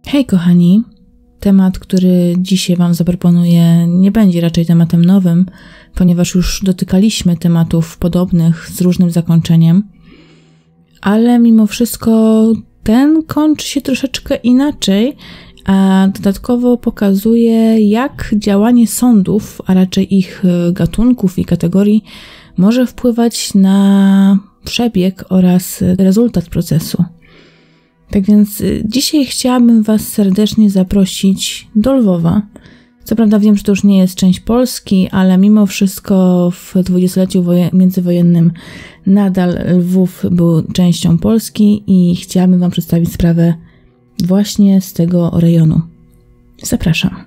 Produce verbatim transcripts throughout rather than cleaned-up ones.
Hej kochani, temat, który dzisiaj Wam zaproponuję, nie będzie raczej tematem nowym, ponieważ już dotykaliśmy tematów podobnych z różnym zakończeniem, ale mimo wszystko ten kończy się troszeczkę inaczej, a dodatkowo pokazuje, jak działanie sądów, a raczej ich gatunków i kategorii może wpływać na przebieg oraz rezultat procesu. Tak więc dzisiaj chciałabym Was serdecznie zaprosić do Lwowa. Co prawda wiem, że to już nie jest część Polski, ale mimo wszystko w dwudziestoleciu wojen- międzywojennym nadal Lwów był częścią Polski i chciałabym Wam przedstawić sprawę właśnie z tego rejonu. Zapraszam.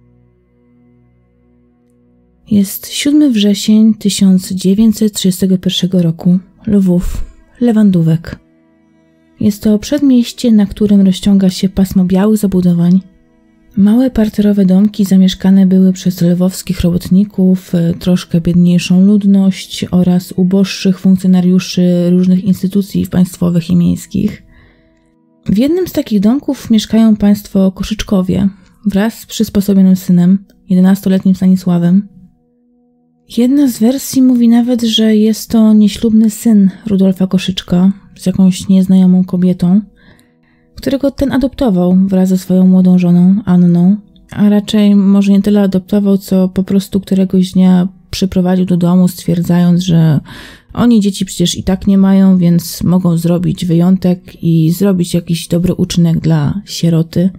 Jest siódmego września tysiąc dziewięćset trzydziestego pierwszego roku. Lwów, Lewandówek. Jest to przedmieście, na którym rozciąga się pasmo białych zabudowań. Małe parterowe domki zamieszkane były przez lwowskich robotników, troszkę biedniejszą ludność oraz uboższych funkcjonariuszy różnych instytucji państwowych i miejskich. W jednym z takich domków mieszkają państwo Koszyczkowie wraz z przysposobionym synem, jedenastoletnim Stanisławem. Jedna z wersji mówi nawet, że jest to nieślubny syn Rudolfa Koszyczka z jakąś nieznajomą kobietą, którego ten adoptował wraz ze swoją młodą żoną Anną, a raczej może nie tyle adoptował, co po prostu któregoś dnia przyprowadził do domu, stwierdzając, że oni dzieci przecież i tak nie mają, więc mogą zrobić wyjątek i zrobić jakiś dobry uczynek dla sieroty.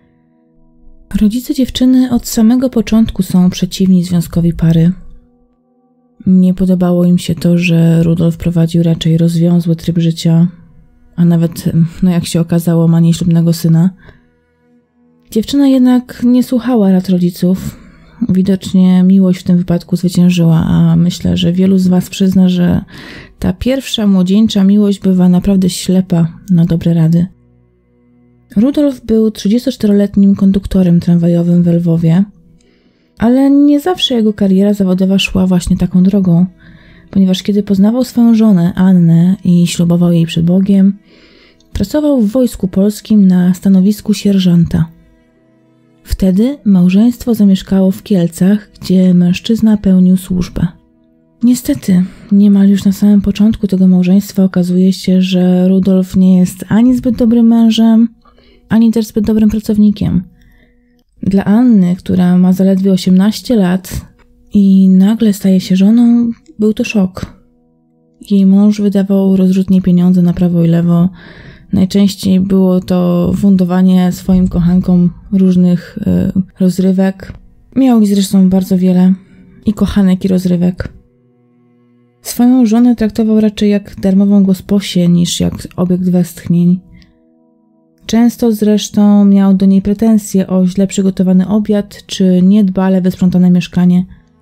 Rodzice dziewczyny od samego początku są przeciwni związkowi pary. Nie podobało im się to, że Rudolf prowadził raczej rozwiązły tryb życia, a nawet, no jak się okazało, ma nieślubnego syna. Dziewczyna jednak nie słuchała rad rodziców. Widocznie miłość w tym wypadku zwyciężyła, a myślę, że wielu z Was przyzna, że ta pierwsza młodzieńcza miłość bywa naprawdę ślepa na dobre rady. Rudolf był trzydziestoczteroletnim konduktorem tramwajowym w Lwowie, ale nie zawsze jego kariera zawodowa szła właśnie taką drogą, ponieważ kiedy poznawał swoją żonę Annę i ślubował jej przed Bogiem, pracował w Wojsku Polskim na stanowisku sierżanta. Wtedy małżeństwo zamieszkało w Kielcach, gdzie mężczyzna pełnił służbę. Niestety, niemal już na samym początku tego małżeństwa okazuje się, że Rudolf nie jest ani zbyt dobrym mężem, ani też zbyt dobrym pracownikiem. Dla Anny, która ma zaledwie osiemnaście lat i nagle staje się żoną, był to szok. Jej mąż wydawał rozrzutnie pieniądze na prawo i lewo. Najczęściej było to fundowanie swoim kochankom różnych y, rozrywek. Miał ich zresztą bardzo wiele. I kochanek, i rozrywek. Swoją żonę traktował raczej jak darmową gosposię niż jak obiekt westchnień. Często zresztą miał do niej pretensje o źle przygotowany obiad czy niedbale wysprzątane mieszkanie.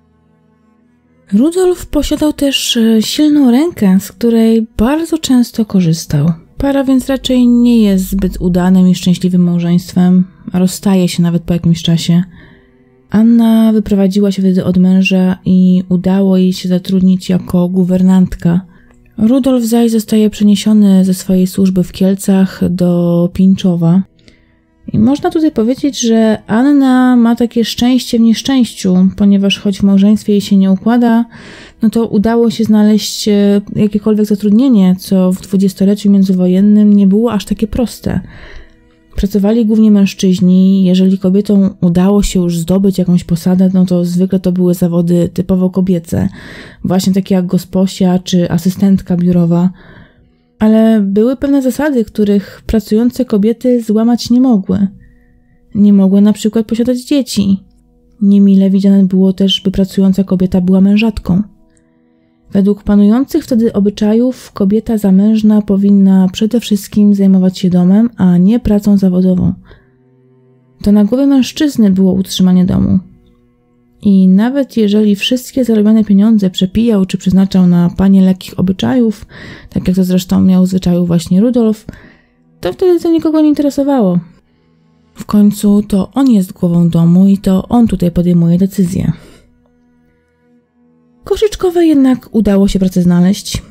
Rudolf posiadał też silną rękę, z której bardzo często korzystał. Para więc raczej nie jest zbyt udanym i szczęśliwym małżeństwem, a rozstaje się nawet po jakimś czasie. Anna wyprowadziła się wtedy od męża i udało jej się zatrudnić jako guwernantka. Rudolf zaś zostaje przeniesiony ze swojej służby w Kielcach do Pińczowa. I można tutaj powiedzieć, że Anna ma takie szczęście w nieszczęściu, ponieważ choć w małżeństwie jej się nie układa, no to udało się znaleźć jakiekolwiek zatrudnienie, co w dwudziestoleciu międzywojennym nie było aż takie proste. Pracowali głównie mężczyźni, jeżeli kobietom udało się już zdobyć jakąś posadę, no to zwykle to były zawody typowo kobiece, właśnie takie jak gosposia czy asystentka biurowa. Ale były pewne zasady, których pracujące kobiety złamać nie mogły. Nie mogły na przykład posiadać dzieci. Niemile widziane było też, by pracująca kobieta była mężatką. Według panujących wtedy obyczajów kobieta zamężna powinna przede wszystkim zajmować się domem, a nie pracą zawodową. To na głowie mężczyzny było utrzymanie domu. I nawet jeżeli wszystkie zarobione pieniądze przepijał czy przeznaczał na panie lekkich obyczajów, tak jak to zresztą miał zwyczaju właśnie Rudolf, to wtedy to nikogo nie interesowało. W końcu to on jest głową domu i to on tutaj podejmuje decyzje. Koszyczkowej jednak udało się pracę znaleźć.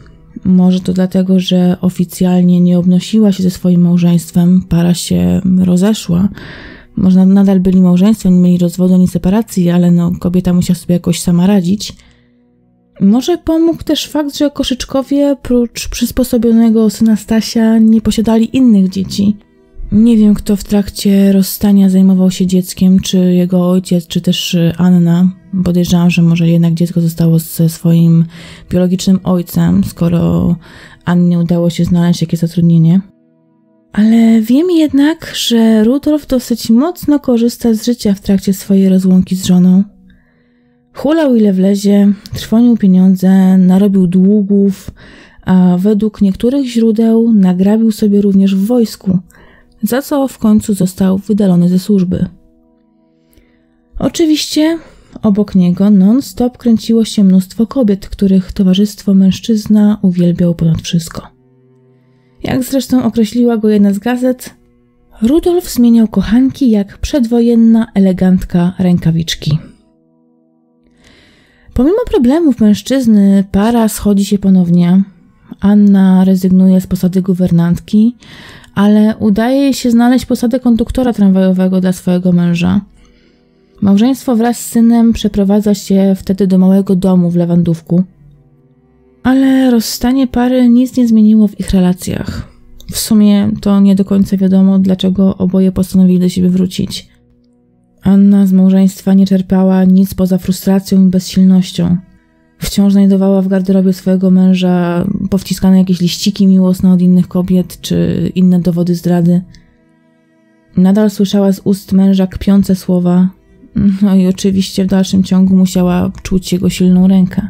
Może to dlatego, że oficjalnie nie obnosiła się ze swoim małżeństwem, para się rozeszła. Może nadal byli małżeństwem, nie mieli rozwodu ani separacji, ale no, kobieta musiała sobie jakoś sama radzić. Może pomógł też fakt, że Koszyczkowie, prócz przysposobionego syna Stasia, nie posiadali innych dzieci. Nie wiem, kto w trakcie rozstania zajmował się dzieckiem, czy jego ojciec, czy też Anna. Podejrzewam, że może jednak dziecko zostało ze swoim biologicznym ojcem, skoro Annie udało się znaleźć jakieś zatrudnienie. Ale wiem jednak, że Rudolf dosyć mocno korzysta z życia w trakcie swojej rozłąki z żoną. Hulał ile wlezie, trwonił pieniądze, narobił długów, a według niektórych źródeł nagrabił sobie również w wojsku, za co w końcu został wydalony ze służby. Oczywiście obok niego non-stop kręciło się mnóstwo kobiet, których towarzystwo mężczyzna uwielbiał ponad wszystko. Jak zresztą określiła go jedna z gazet, Rudolf zmieniał kochanki jak przedwojenna elegantka rękawiczki. Pomimo problemów mężczyzny, para schodzi się ponownie. Anna rezygnuje z posady guwernantki, ale udaje jej się znaleźć posadę konduktora tramwajowego dla swojego męża. Małżeństwo wraz z synem przeprowadza się wtedy do małego domu w Lewandówku. Ale rozstanie pary nic nie zmieniło w ich relacjach. W sumie to nie do końca wiadomo, dlaczego oboje postanowili do siebie wrócić. Anna z małżeństwa nie czerpała nic poza frustracją i bezsilnością. Wciąż znajdowała w garderobie swojego męża powciskane jakieś liściki miłosne od innych kobiet czy inne dowody zdrady. Nadal słyszała z ust męża kpiące słowa, no i oczywiście w dalszym ciągu musiała czuć jego silną rękę.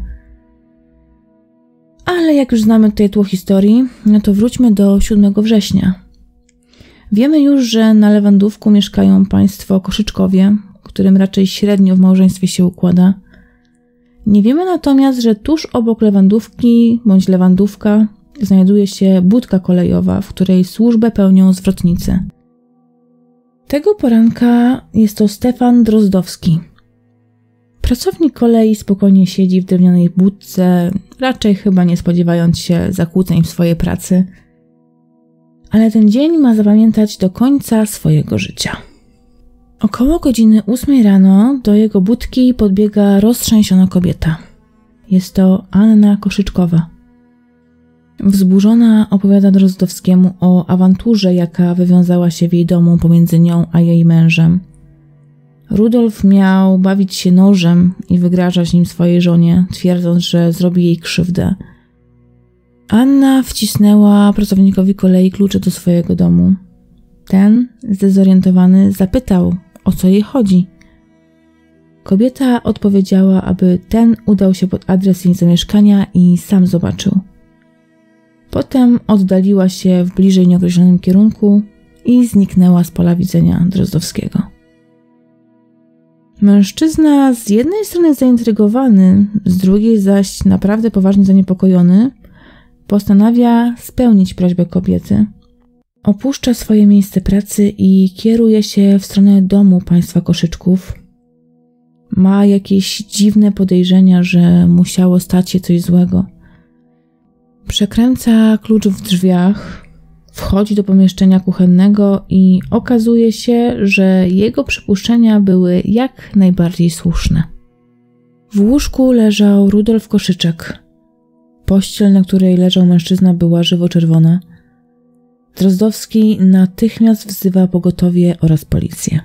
Ale jak już znamy tutaj tło historii, no to wróćmy do siódmego września. Wiemy już, że na Lewandówku mieszkają państwo Koszyczkowie, którym raczej średnio w małżeństwie się układa. Nie wiemy natomiast, że tuż obok Lewandówki bądź Lewandówka znajduje się budka kolejowa, w której służbę pełnią zwrotnicy. Tego poranka jest to Stefan Drozdowski. Pracownik kolei spokojnie siedzi w drewnianej budce, raczej chyba nie spodziewając się zakłóceń w swojej pracy. Ale ten dzień ma zapamiętać do końca swojego życia. Około godziny ósmej rano do jego budki podbiega roztrzęsiona kobieta. Jest to Anna Koszyczkowa. Wzburzona opowiada Drozdowskiemu o awanturze, jaka wywiązała się w jej domu pomiędzy nią a jej mężem. Rudolf miał bawić się nożem i wygrażać nim swojej żonie, twierdząc, że zrobi jej krzywdę. Anna wcisnęła pracownikowi kolei klucze do swojego domu. Ten, zdezorientowany, zapytał, o co jej chodzi. Kobieta odpowiedziała, aby ten udał się pod adres jej zamieszkania i sam zobaczył. Potem oddaliła się w bliżej nieokreślonym kierunku i zniknęła z pola widzenia Drozdowskiego. Mężczyzna z jednej strony zaintrygowany, z drugiej zaś naprawdę poważnie zaniepokojony, postanawia spełnić prośbę kobiety. Opuszcza swoje miejsce pracy i kieruje się w stronę domu państwa Koszyczków. Ma jakieś dziwne podejrzenia, że musiało stać się coś złego. Przekręca klucz w drzwiach, wchodzi do pomieszczenia kuchennego i okazuje się, że jego przypuszczenia były jak najbardziej słuszne. W łóżku leżał Rudolf Koszyczek. Pościel, na której leżał mężczyzna, była żywo-czerwona. Drozdowski natychmiast wzywa pogotowie oraz policję.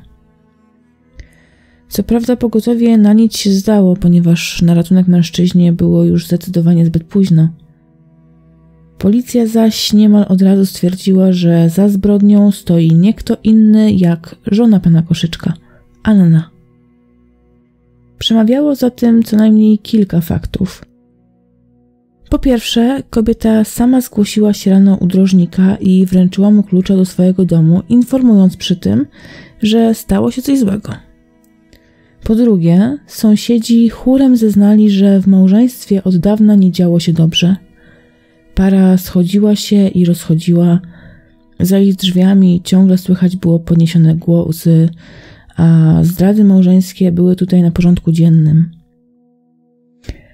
Co prawda pogotowie na nic się zdało, ponieważ na ratunek mężczyźnie było już zdecydowanie zbyt późno. Policja zaś niemal od razu stwierdziła, że za zbrodnią stoi nie kto inny jak żona pana Koszyczka, Anna. Przemawiało za tym co najmniej kilka faktów. Po pierwsze, kobieta sama zgłosiła się rano u drożnika i wręczyła mu klucze do swojego domu, informując przy tym, że stało się coś złego. Po drugie, sąsiedzi chórem zeznali, że w małżeństwie od dawna nie działo się dobrze. Para schodziła się i rozchodziła. Za ich drzwiami ciągle słychać było podniesione głosy, a zdrady małżeńskie były tutaj na porządku dziennym.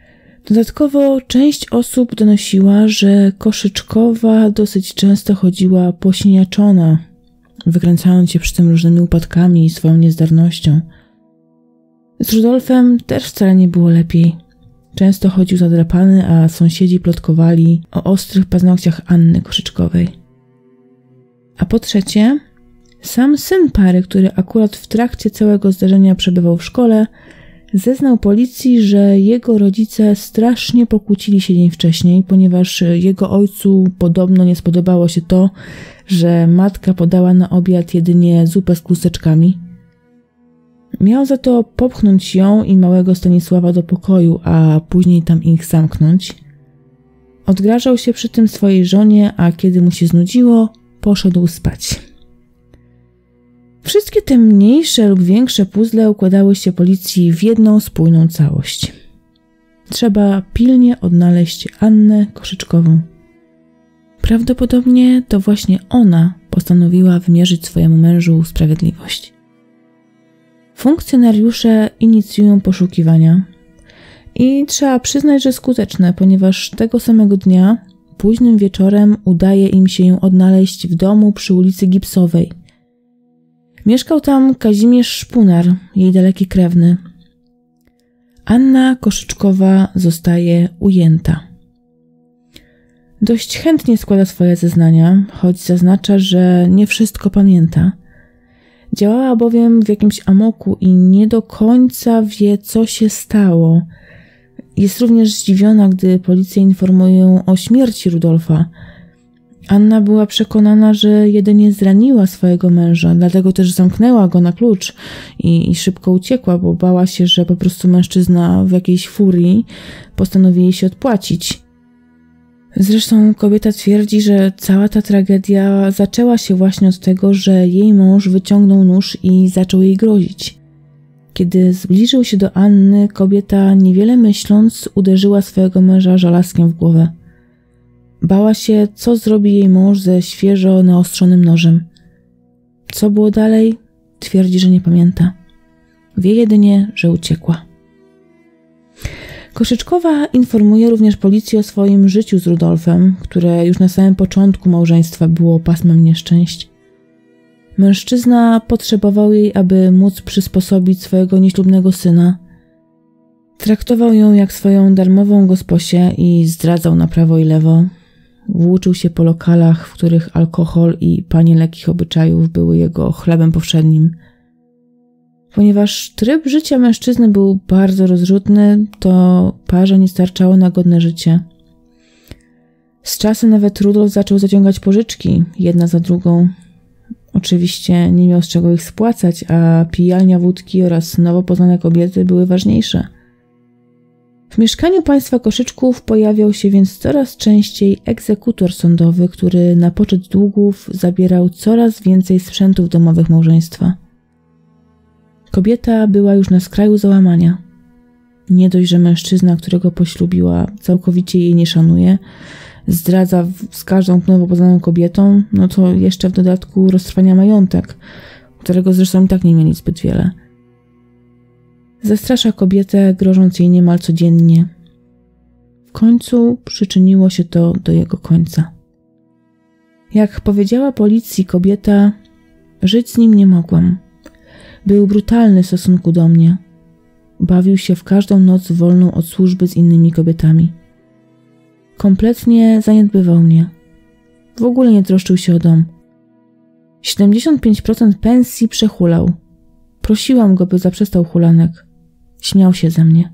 Dodatkowo część osób donosiła, że Koszyczkowa dosyć często chodziła posiniaczona, wykręcając się przy tym różnymi upadkami i swoją niezdarnością. Z Rudolfem też wcale nie było lepiej. Często chodził zadrapany, a sąsiedzi plotkowali o ostrych paznokciach Anny Koszyczkowej. A po trzecie, sam syn pary, który akurat w trakcie całego zdarzenia przebywał w szkole, zeznał policji, że jego rodzice strasznie pokłócili się dzień wcześniej, ponieważ jego ojcu podobno nie spodobało się to, że matka podała na obiad jedynie zupę z kluseczkami. Miał za to popchnąć ją i małego Stanisława do pokoju, a później tam ich zamknąć. Odgrażał się przy tym swojej żonie, a kiedy mu się znudziło, poszedł spać. Wszystkie te mniejsze lub większe puzzle układały się policji w jedną spójną całość. Trzeba pilnie odnaleźć Annę Koszyczkową. Prawdopodobnie to właśnie ona postanowiła wymierzyć swojemu mężu sprawiedliwość. Funkcjonariusze inicjują poszukiwania i trzeba przyznać, że skuteczne, ponieważ tego samego dnia, późnym wieczorem, udaje im się ją odnaleźć w domu przy ulicy Gipsowej. Mieszkał tam Kazimierz Szpunar, jej daleki krewny. Anna Koszyczkowa zostaje ujęta. Dość chętnie składa swoje zeznania, choć zaznacza, że nie wszystko pamięta. Działała bowiem w jakimś amoku i nie do końca wie, co się stało. Jest również zdziwiona, gdy policja informuje ją o śmierci Rudolfa. Anna była przekonana, że jedynie zraniła swojego męża, dlatego też zamknęła go na klucz i, i szybko uciekła, bo bała się, że po prostu mężczyzna w jakiejś furii postanowi jej się odpłacić. Zresztą kobieta twierdzi, że cała ta tragedia zaczęła się właśnie od tego, że jej mąż wyciągnął nóż i zaczął jej grozić. Kiedy zbliżył się do Anny, kobieta, niewiele myśląc, uderzyła swojego męża żelazkiem w głowę. Bała się, co zrobi jej mąż ze świeżo naostrzonym nożem. Co było dalej? Twierdzi, że nie pamięta. Wie jedynie, że uciekła. Koszyczkowa informuje również policję o swoim życiu z Rudolfem, które już na samym początku małżeństwa było pasmem nieszczęść. Mężczyzna potrzebował jej, aby móc przysposobić swojego nieślubnego syna. Traktował ją jak swoją darmową gosposię i zdradzał na prawo i lewo. Włóczył się po lokalach, w których alkohol i panie lekkich obyczajów były jego chlebem powszednim. Ponieważ tryb życia mężczyzny był bardzo rozrzutny, to parze nie starczało na godne życie. Z czasem nawet Rudolf zaczął zaciągać pożyczki, jedna za drugą. Oczywiście nie miał z czego ich spłacać, a pijalnia wódki oraz nowo poznane kobiety były ważniejsze. W mieszkaniu państwa Koszyczków pojawiał się więc coraz częściej egzekutor sądowy, który na poczet długów zabierał coraz więcej sprzętów domowych małżeństwa. Kobieta była już na skraju załamania. Nie dość, że mężczyzna, którego poślubiła, całkowicie jej nie szanuje, zdradza z każdą nowo poznaną kobietą, no to jeszcze w dodatku roztrwania majątek, którego zresztą i tak nie mieli zbyt wiele. Zastrasza kobietę, grożąc jej niemal codziennie. W końcu przyczyniło się to do jego końca. Jak powiedziała policji kobieta, żyć z nim nie mogłam. Był brutalny w stosunku do mnie. Bawił się w każdą noc wolną od służby z innymi kobietami. Kompletnie zaniedbywał mnie. W ogóle nie troszczył się o dom. siedemdziesiąt pięć procent pensji przehulał. Prosiłam go, by zaprzestał hulanek. Śmiał się ze mnie.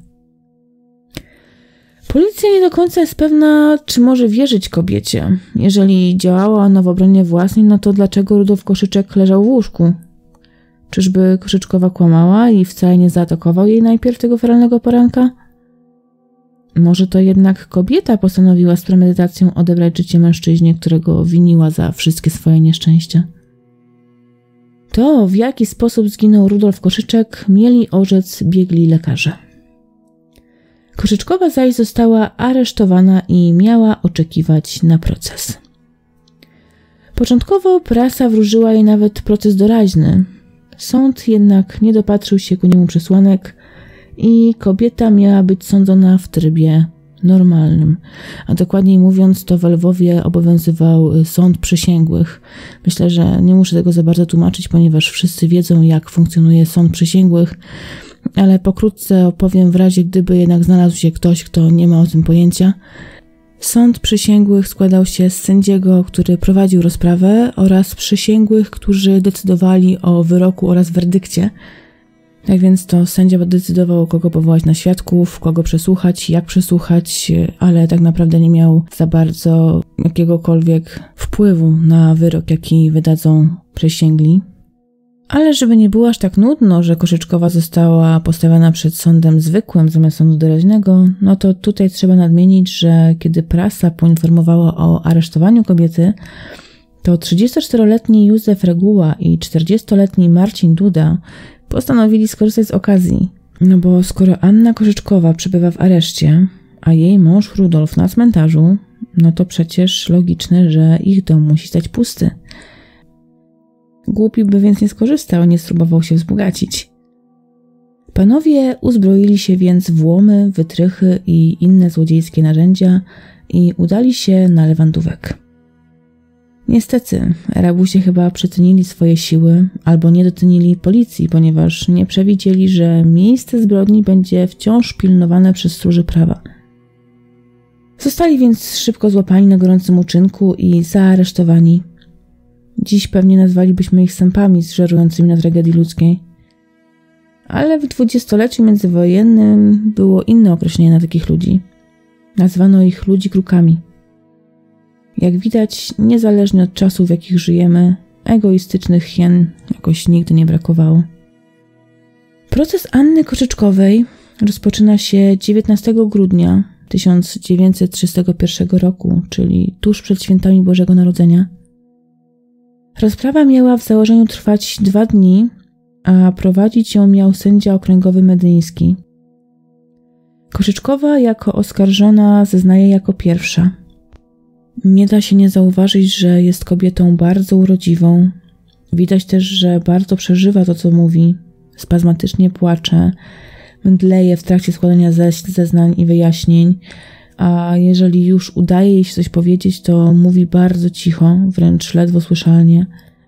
Policja nie do końca jest pewna, czy może wierzyć kobiecie. Jeżeli działała ona w obronie własnej, no to dlaczego Rudolf Koszyczek leżał w łóżku? Czyżby Koszyczkowa kłamała i wcale nie zaatakował jej najpierw tego feralnego poranka? Może to jednak kobieta postanowiła z premedytacją odebrać życie mężczyźnie, którego winiła za wszystkie swoje nieszczęścia. To, w jaki sposób zginął Rudolf Koszyczek, mieli orzec biegli lekarze. Koszyczkowa zaś została aresztowana i miała oczekiwać na proces. Początkowo prasa wróżyła jej nawet proces doraźny. Sąd jednak nie dopatrzył się ku niemu przesłanek i kobieta miała być sądzona w trybie normalnym. A dokładniej mówiąc, to w Lwowie obowiązywał sąd przysięgłych. Myślę, że nie muszę tego za bardzo tłumaczyć, ponieważ wszyscy wiedzą, jak funkcjonuje sąd przysięgłych, ale pokrótce opowiem w razie, gdyby jednak znalazł się ktoś, kto nie ma o tym pojęcia. Sąd przysięgłych składał się z sędziego, który prowadził rozprawę, oraz przysięgłych, którzy decydowali o wyroku oraz werdykcie. Tak więc to sędzia decydował, kogo powołać na świadków, kogo przesłuchać, jak przesłuchać, ale tak naprawdę nie miał za bardzo jakiegokolwiek wpływu na wyrok, jaki wydadzą przysięgli. Ale żeby nie było aż tak nudno, że Koszyczkowa została postawiona przed sądem zwykłym zamiast sądu doraźnego, no to tutaj trzeba nadmienić, że kiedy prasa poinformowała o aresztowaniu kobiety, to trzydziestoczteroletni Józef Reguła i czterdziestoletni Marcin Duda postanowili skorzystać z okazji. No bo skoro Anna Koszyczkowa przebywa w areszcie, a jej mąż Rudolf na cmentarzu, no to przecież logiczne, że ich dom musi stać pusty. Głupi by więc nie skorzystał, nie spróbował się wzbogacić. Panowie uzbroili się więc w łomy, wytrychy i inne złodziejskie narzędzia i udali się na Lewandówek. Niestety, rabusie chyba przecenili swoje siły albo nie docenili policji, ponieważ nie przewidzieli, że miejsce zbrodni będzie wciąż pilnowane przez stróży prawa. Zostali więc szybko złapani na gorącym uczynku i zaaresztowani. Dziś pewnie nazwalibyśmy ich sępami żerującymi na tragedii ludzkiej. Ale w dwudziestoleciu międzywojennym było inne określenie na takich ludzi. Nazwano ich ludzi krukami. Jak widać, niezależnie od czasów, w jakich żyjemy, egoistycznych hien jakoś nigdy nie brakowało. Proces Anny Koszyczkowej rozpoczyna się dziewiętnastego grudnia tysiąc dziewięćset trzydziestego pierwszego roku, czyli tuż przed świętami Bożego Narodzenia. Rozprawa miała w założeniu trwać dwa dni, a prowadzić ją miał sędzia okręgowy medyński. Koszyczkowa jako oskarżona zeznaje jako pierwsza. Nie da się nie zauważyć, że jest kobietą bardzo urodziwą. Widać też, że bardzo przeżywa to, co mówi. Spazmatycznie płacze, mdleje w trakcie składania zeznań i wyjaśnień, a jeżeli już udaje jej się coś powiedzieć, to mówi bardzo cicho, wręcz ledwo słyszalnie.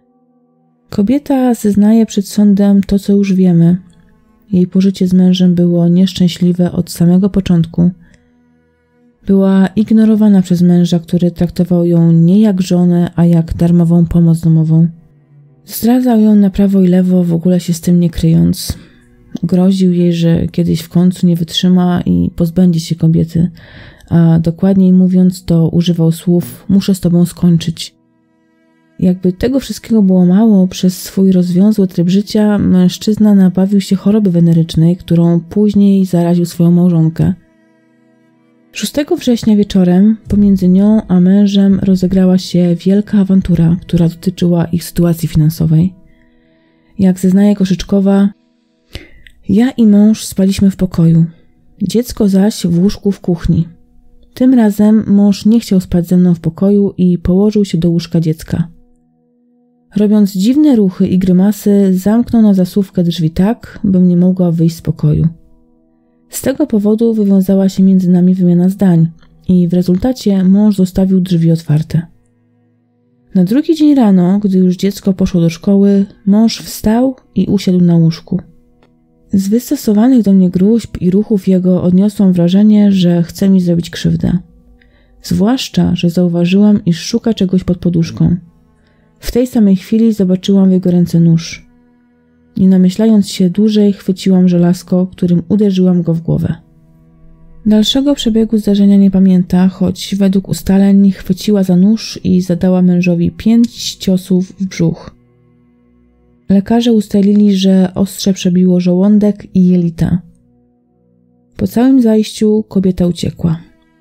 Kobieta zeznaje przed sądem to, co już wiemy. Jej pożycie z mężem było nieszczęśliwe od samego początku. Była ignorowana przez męża, który traktował ją nie jak żonę, a jak darmową pomoc domową. Zdradzał ją na prawo i lewo, w ogóle się z tym nie kryjąc. Groził jej, że kiedyś w końcu nie wytrzyma i pozbędzie się kobiety, a dokładniej mówiąc, to używał słów: muszę z tobą skończyć. Jakby tego wszystkiego było mało, przez swój rozwiązły tryb życia mężczyzna nabawił się choroby wenerycznej, którą później zaraził swoją małżonkę. szóstego września wieczorem pomiędzy nią a mężem rozegrała się wielka awantura, która dotyczyła ich sytuacji finansowej. Jak zeznaje Koszyczkowa, ja i mąż spaliśmy w pokoju, dziecko zaś w łóżku w kuchni. Tym razem mąż nie chciał spać ze mną w pokoju i położył się do łóżka dziecka. Robiąc dziwne ruchy i grymasy, zamknął na zasuwkę drzwi tak, bym nie mogła wyjść z pokoju. Z tego powodu wywiązała się między nami wymiana zdań i w rezultacie mąż zostawił drzwi otwarte. Na drugi dzień rano, gdy już dziecko poszło do szkoły, mąż wstał i usiadł na łóżku. Z wystosowanych do mnie gróźb i ruchów jego odniosłam wrażenie, że chce mi zrobić krzywdę. Zwłaszcza, że zauważyłam, iż szuka czegoś pod poduszką. W tej samej chwili zobaczyłam w jego ręce nóż. Nie namyślając się dłużej, chwyciłam żelazko, którym uderzyłam go w głowę. Dalszego przebiegu zdarzenia nie pamięta, choć według ustaleń chwyciła za nóż i zadała mężowi pięć ciosów w brzuch. Lekarze ustalili, że ostrze przebiło żołądek i jelita. Po całym zajściu kobieta uciekła.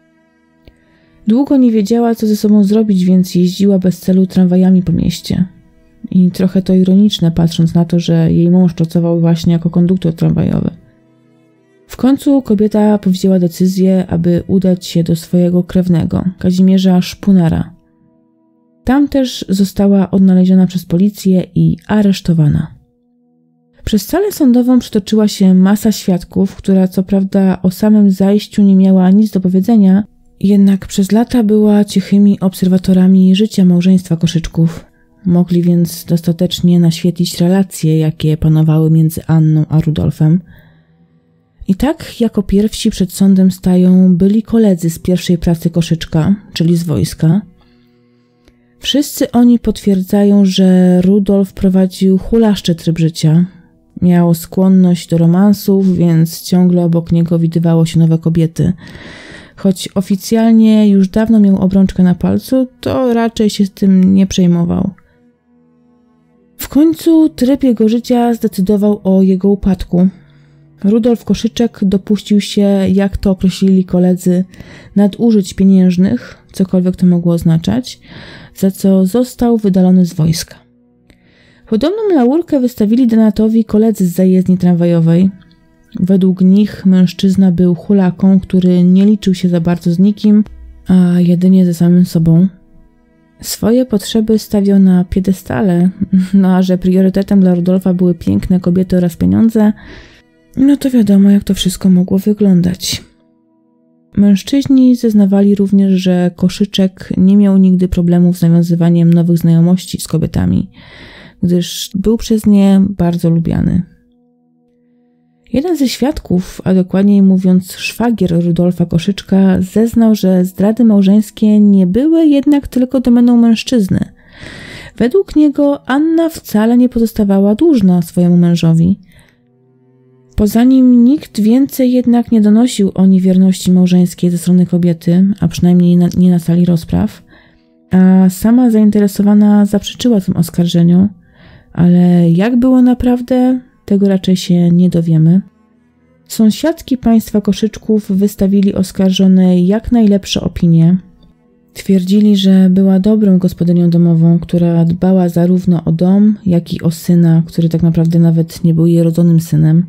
Długo nie wiedziała, co ze sobą zrobić, więc jeździła bez celu tramwajami po mieście. I trochę to ironiczne, patrząc na to, że jej mąż pracował właśnie jako konduktor tramwajowy. W końcu kobieta powzięła decyzję, aby udać się do swojego krewnego, Kazimierza Szpunara. Tam też została odnaleziona przez policję i aresztowana. Przez salę sądową przetoczyła się masa świadków, która co prawda o samym zajściu nie miała nic do powiedzenia, jednak przez lata była cichymi obserwatorami życia małżeństwa Koszyczków. Mogli więc dostatecznie naświetlić relacje, jakie panowały między Anną a Rudolfem. I tak jako pierwsi przed sądem stają byli koledzy z pierwszej pracy Koszyczka, czyli z wojska. Wszyscy oni potwierdzają, że Rudolf prowadził hulaszczy tryb życia. Miał skłonność do romansów, więc ciągle obok niego widywało się nowe kobiety. Choć oficjalnie już dawno miał obrączkę na palcu, to raczej się z tym nie przejmował. W końcu tryb jego życia zdecydował o jego upadku. Rudolf Koszyczek dopuścił się, jak to określili koledzy, nadużyć pieniężnych, cokolwiek to mogło oznaczać, za co został wydalony z wojska. Podobną laurkę wystawili Donatowi koledzy z zajezdni tramwajowej. Według nich mężczyzna był hulaką, który nie liczył się za bardzo z nikim, a jedynie ze samym sobą. Swoje potrzeby stawiał na piedestale, no a że priorytetem dla Rudolfa były piękne kobiety oraz pieniądze, no to wiadomo, jak to wszystko mogło wyglądać. Mężczyźni zeznawali również, że Koszyczek nie miał nigdy problemów z nawiązywaniem nowych znajomości z kobietami, gdyż był przez nie bardzo lubiany. Jeden ze świadków, a dokładniej mówiąc szwagier Rudolfa Koszyczka, zeznał, że zdrady małżeńskie nie były jednak tylko domeną mężczyzny. Według niego Anna wcale nie pozostawała dłużna swojemu mężowi. Poza nim nikt więcej jednak nie donosił o niewierności małżeńskiej ze strony kobiety, a przynajmniej na, nie na sali rozpraw, a sama zainteresowana zaprzeczyła tym oskarżeniu, ale jak było naprawdę, tego raczej się nie dowiemy. Sąsiadki państwa Koszyczków wystawili oskarżonej jak najlepsze opinie. Twierdzili, że była dobrą gospodynią domową, która dbała zarówno o dom, jak i o syna, który tak naprawdę nawet nie był jej rodzonym synem.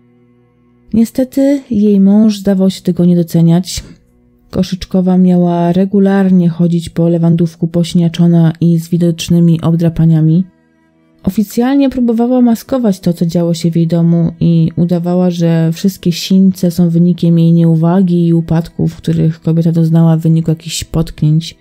Niestety jej mąż zdawał się tego nie doceniać. Koszyczkowa miała regularnie chodzić po lewandówku pośniaczona i z widocznymi obdrapaniami. Oficjalnie próbowała maskować to, co działo się w jej domu i udawała, że wszystkie sińce są wynikiem jej nieuwagi i upadków, których kobieta doznała w wyniku jakichś potknięć.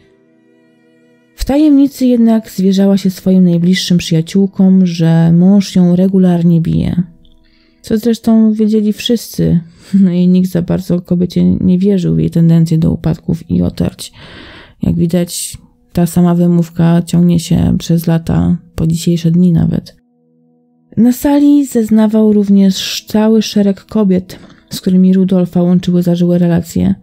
W tajemnicy jednak zwierzała się swoim najbliższym przyjaciółkom, że mąż ją regularnie bije. Co zresztą wiedzieli wszyscy, no i nikt za bardzo kobiecie nie wierzył w jej tendencje do upadków i otarć. Jak widać, ta sama wymówka ciągnie się przez lata, po dzisiejsze dni nawet. Na sali zeznawał również cały szereg kobiet, z którymi Rudolfa łączyły zażyłe relacje.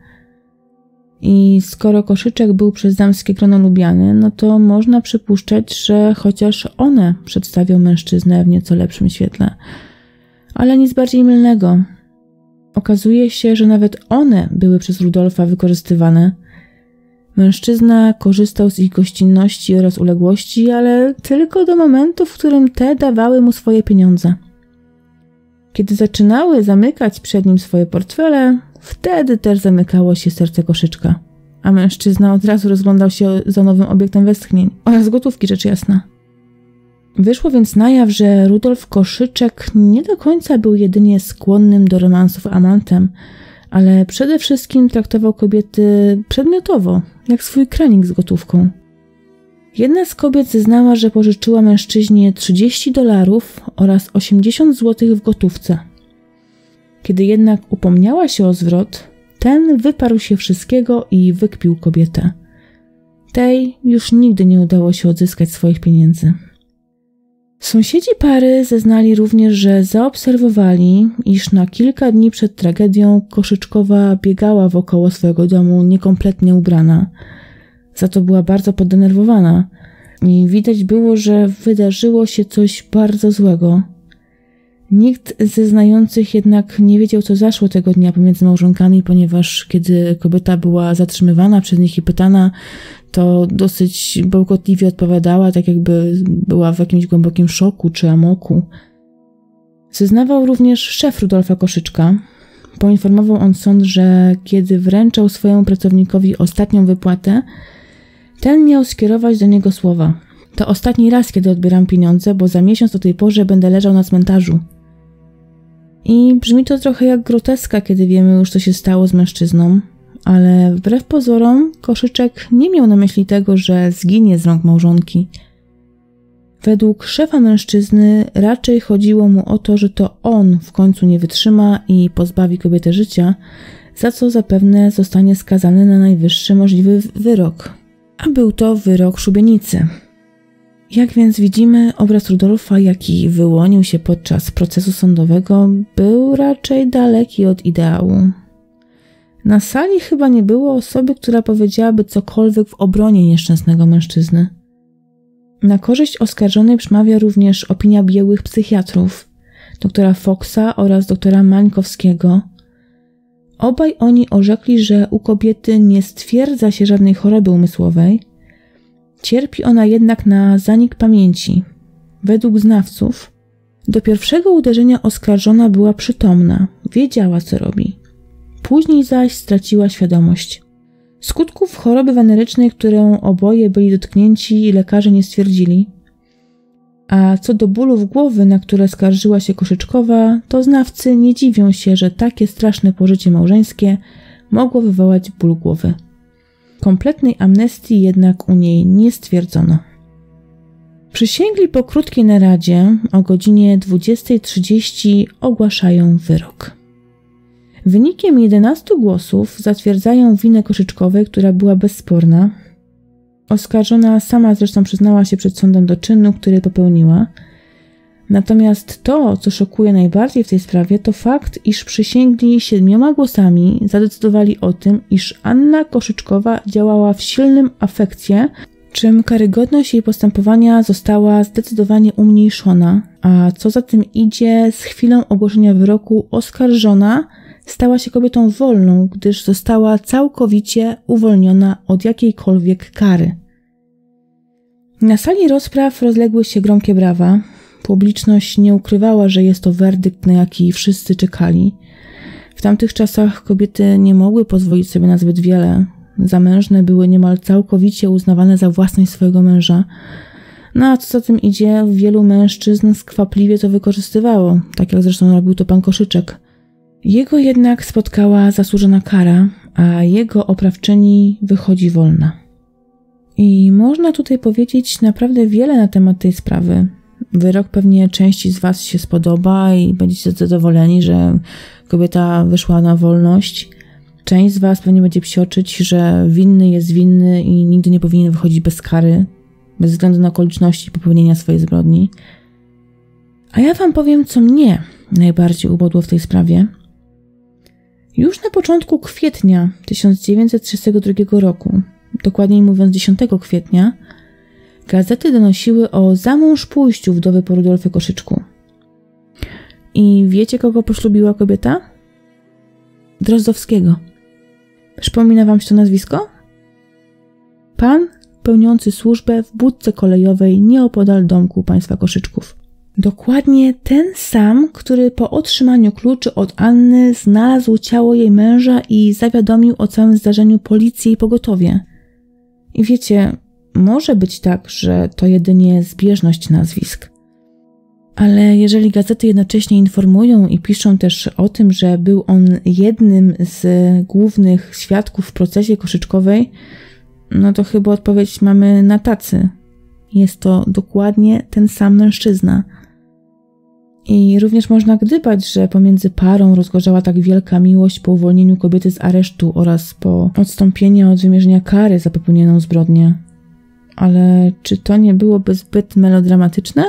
I skoro Koszyczek był przez damskie grono lubiany, no to można przypuszczać, że chociaż one przedstawią mężczyznę w nieco lepszym świetle. Ale nic bardziej mylnego. Okazuje się, że nawet one były przez Rudolfa wykorzystywane. Mężczyzna korzystał z ich gościnności oraz uległości, ale tylko do momentu, w którym te dawały mu swoje pieniądze. Kiedy zaczynały zamykać przed nim swoje portfele, wtedy też zamykało się serce Koszyczka, a mężczyzna od razu rozglądał się za nowym obiektem westchnień oraz gotówki, rzecz jasna. Wyszło więc na jaw, że Rudolf Koszyczek nie do końca był jedynie skłonnym do romansów amantem, ale przede wszystkim traktował kobiety przedmiotowo, jak swój kranik z gotówką. Jedna z kobiet zeznała, że pożyczyła mężczyźnie trzydzieści dolarów oraz osiemdziesiąt złotych w gotówce. Kiedy jednak upomniała się o zwrot, ten wyparł się wszystkiego i wykpił kobietę. Tej już nigdy nie udało się odzyskać swoich pieniędzy. Sąsiedzi pary zeznali również, że zaobserwowali, iż na kilka dni przed tragedią Koszyczkowa biegała wokoło swojego domu niekompletnie ubrana. Za to była bardzo podenerwowana i widać było, że wydarzyło się coś bardzo złego. Nikt ze znających jednak nie wiedział, co zaszło tego dnia pomiędzy małżonkami, ponieważ kiedy kobieta była zatrzymywana przez nich i pytana, to dosyć bełkotliwie odpowiadała, tak jakby była w jakimś głębokim szoku czy amoku. Zeznawał również szef Rudolfa Koszyczka. Poinformował on sąd, że kiedy wręczał swojemu pracownikowi ostatnią wypłatę, ten miał skierować do niego słowa: to ostatni raz, kiedy odbieram pieniądze, bo za miesiąc o tej porze będę leżał na cmentarzu. I brzmi to trochę jak groteska, kiedy wiemy już, co się stało z mężczyzną, ale wbrew pozorom Koszyczek nie miał na myśli tego, że zginie z rąk małżonki. Według szefa mężczyzny raczej chodziło mu o to, że to on w końcu nie wytrzyma i pozbawi kobietę życia, za co zapewne zostanie skazany na najwyższy możliwy wyrok. A był to wyrok szubienicy. Jak więc widzimy, obraz Rudolfa, jaki wyłonił się podczas procesu sądowego, był raczej daleki od ideału. Na sali chyba nie było osoby, która powiedziałaby cokolwiek w obronie nieszczęsnego mężczyzny. Na korzyść oskarżonej przemawia również opinia biegłych psychiatrów, doktora Foxa oraz doktora Mańkowskiego. Obaj oni orzekli, że u kobiety nie stwierdza się żadnej choroby umysłowej, cierpi ona jednak na zanik pamięci. Według znawców do pierwszego uderzenia oskarżona była przytomna, wiedziała co robi. Później zaś straciła świadomość. Skutków choroby wenerycznej, którą oboje byli dotknięci, lekarze nie stwierdzili. A co do bólów głowy, na które skarżyła się Koszyczkowa, to znawcy nie dziwią się, że takie straszne pożycie małżeńskie mogło wywołać ból głowy. Kompletnej amnestii jednak u niej nie stwierdzono. Przysięgli po krótkiej naradzie o godzinie dwudziestej trzydzieści ogłaszają wyrok. Wynikiem jedenastu głosów zatwierdzają winę Koszyczkowej, która była bezsporna. Oskarżona sama zresztą przyznała się przed sądem do czynu, który popełniła. Natomiast to, co szokuje najbardziej w tej sprawie, to fakt, iż przysięgli siedmioma głosami zadecydowali o tym, iż Anna Koszyczkowa działała w silnym afekcie, czym karygodność jej postępowania została zdecydowanie umniejszona, a co za tym idzie, z chwilą ogłoszenia wyroku oskarżona stała się kobietą wolną, gdyż została całkowicie uwolniona od jakiejkolwiek kary. Na sali rozpraw rozległy się gromkie brawa. Publiczność nie ukrywała, że jest to werdykt, na jaki wszyscy czekali. W tamtych czasach kobiety nie mogły pozwolić sobie na zbyt wiele. Zamężne były niemal całkowicie uznawane za własność swojego męża. No a co za tym idzie, wielu mężczyzn skwapliwie to wykorzystywało, tak jak zresztą robił to pan Koszyczek. Jego jednak spotkała zasłużona kara, a jego oprawczyni wychodzi wolna. I można tutaj powiedzieć naprawdę wiele na temat tej sprawy. Wyrok pewnie części z was się spodoba i będziecie zadowoleni, że kobieta wyszła na wolność. Część z was pewnie będzie psioczyć, że winny jest winny i nigdy nie powinien wychodzić bez kary, bez względu na okoliczności popełnienia swojej zbrodni. A ja wam powiem, co mnie najbardziej ubodło w tej sprawie. Już na początku kwietnia tysiąc dziewięćset trzydziestego drugiego roku, dokładniej mówiąc dziesiątego kwietnia, gazety donosiły o zamążpójściu wdowy po Rudolfie Koszyczku. I wiecie, kogo poślubiła kobieta? Drozdowskiego. Przypomina wam się to nazwisko? Pan pełniący służbę w budce kolejowej nieopodal domku państwa Koszyczków. Dokładnie ten sam, który po otrzymaniu kluczy od Anny znalazł ciało jej męża i zawiadomił o całym zdarzeniu policję i pogotowie. I wiecie, może być tak, że to jedynie zbieżność nazwisk. Ale jeżeli gazety jednocześnie informują i piszą też o tym, że był on jednym z głównych świadków w procesie Koszyczkowej, no to chyba odpowiedź mamy na tacy. Jest to dokładnie ten sam mężczyzna. I również można gdybać, że pomiędzy parą rozgorzała tak wielka miłość po uwolnieniu kobiety z aresztu oraz po odstąpieniu od wymierzenia kary za popełnioną zbrodnię. Ale czy to nie byłoby zbyt melodramatyczne?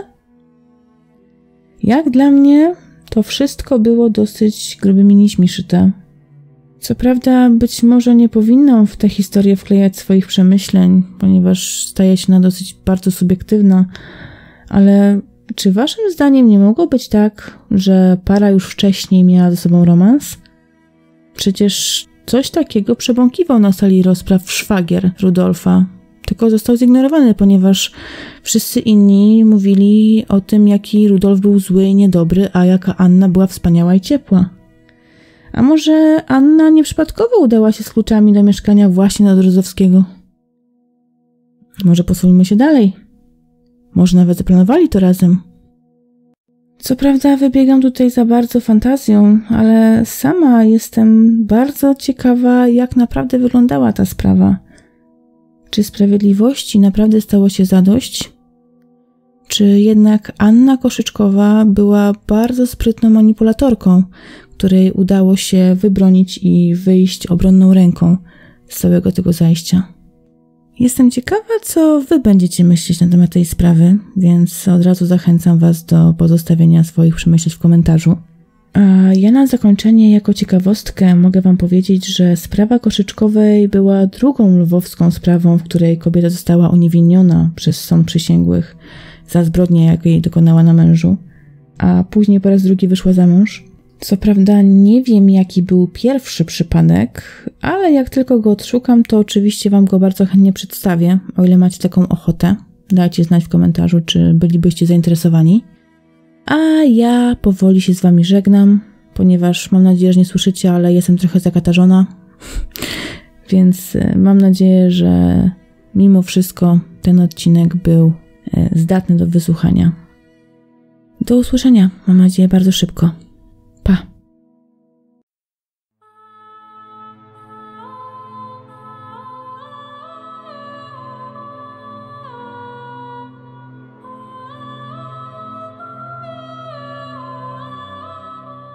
Jak dla mnie, to wszystko było dosyć grubymi nićmi szyte. Co prawda, być może nie powinnam w tę historię wklejać swoich przemyśleń, ponieważ staje się ona dosyć bardzo subiektywna, ale czy waszym zdaniem nie mogło być tak, że para już wcześniej miała ze sobą romans? Przecież coś takiego przebąkiwał na sali rozpraw szwagier Rudolfa, tylko został zignorowany, ponieważ wszyscy inni mówili o tym, jaki Rudolf był zły i niedobry, a jaka Anna była wspaniała i ciepła. A może Anna nieprzypadkowo udała się z kluczami do mieszkania właśnie na Drozdowskiego? Może posuńmy się dalej? Może nawet zaplanowali to razem? Co prawda wybiegam tutaj za bardzo fantazją, ale sama jestem bardzo ciekawa, jak naprawdę wyglądała ta sprawa. Czy sprawiedliwości naprawdę stało się zadość? Czy jednak Anna Koszyczkowa była bardzo sprytną manipulatorką, której udało się wybronić i wyjść obronną ręką z całego tego zajścia? Jestem ciekawa, co wy będziecie myśleć na temat tej sprawy, więc od razu zachęcam was do pozostawienia swoich przemyśleń w komentarzu. A ja na zakończenie, jako ciekawostkę, mogę wam powiedzieć, że sprawa Koszyczkowej była drugą lwowską sprawą, w której kobieta została uniewinniona przez sąd przysięgłych za zbrodnię, jakiej dokonała na mężu, a później po raz drugi wyszła za mąż. Co prawda nie wiem, jaki był pierwszy przypadek, ale jak tylko go odszukam, to oczywiście wam go bardzo chętnie przedstawię, o ile macie taką ochotę. Dajcie znać w komentarzu, czy bylibyście zainteresowani. A ja powoli się z wami żegnam, ponieważ mam nadzieję, że nie słyszycie, ale jestem trochę zakatarzona. Więc mam nadzieję, że mimo wszystko ten odcinek był zdatny do wysłuchania. Do usłyszenia, mam nadzieję, bardzo szybko.